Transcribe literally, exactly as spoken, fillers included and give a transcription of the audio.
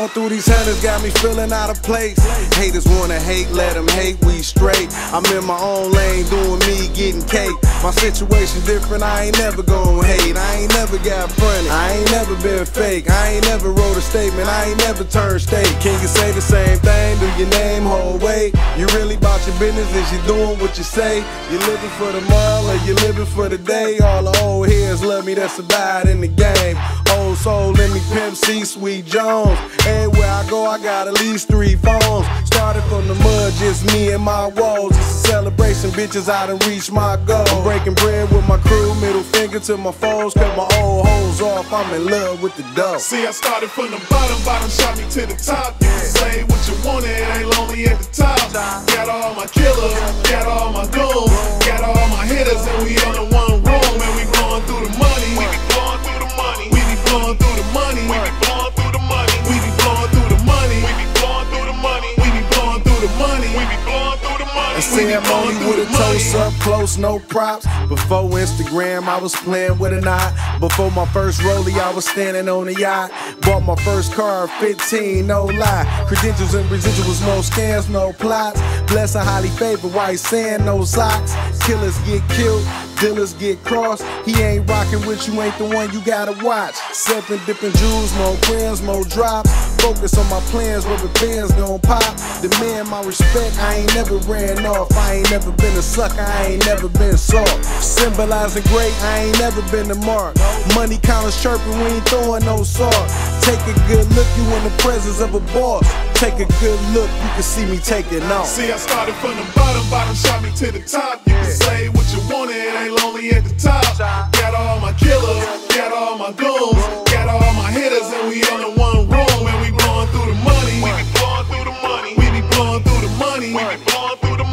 through these hundreds got me feeling out of place. Haters wanna hate, let them hate, we straight. I'm in my own lane doing me, getting cake. My situation different, I ain't never gon' hate. I ain't never got fronted, I ain't never been fake. I ain't never wrote a statement, I ain't never turned state. Can you say the same thing? Do your name hold weight? You really about your business? Is you doing what you say? You living for the mile or you living for the day? All the old heads love me that survived in the game. Old soul in me, Pimp C, Sweet Jones. Everywhere I go, I got at least three phones. Started from the mud, just me and my walls. It's a celebration, bitches, I done reached my goal. I'm breaking bread with my crew, middle finger to my foes. Cut my old hoes off, I'm in love with the dough. See, I started from the bottom, bottom shot me to the top. You can say what you want, it ain't lonely at the top. Got all my killers, got all my goons, got all my hitters, and we all in one room. And we blowing through the money, we be blowing through the money, we be blowing through the money, we be blowing through the money, we be blowing through the money, we be blowing through the money, we be blowing through the money, we be blowing through the money. I say I'm only with a toast up close, no props. Before Instagram, I was playing with a knot. Before my first rollie, I was standing on a yacht. Bought my first car at fifteen, no lie. Credentials and residuals, no scams, no plots. Bless a highly favored white sand, no socks. Killers get killed, dealers get crossed. He ain't rocking with you, ain't the one you gotta watch. Sipping, dipping jewels, more grams, more drops. Focus on my plans, rubber bands gon' pop. Demand my respect, I ain't never ran off. I ain't never been a sucker, I ain't never been soft. Symbolizing great, I ain't never been the mark. Money counters chirping, we ain't throwing no salt. Take a good look, you in the presence of a boss. Take a good look, you can see me taking off. See, I started from the bottom, bottom shot me to the top. You can say what you want, it ain't lonely at the top. Got all my killers, got all my goons, got all my hitters, and we all in one room. And we blowing through the money, we be blowing through the money, we be blowing through the money, we be blowing through the money.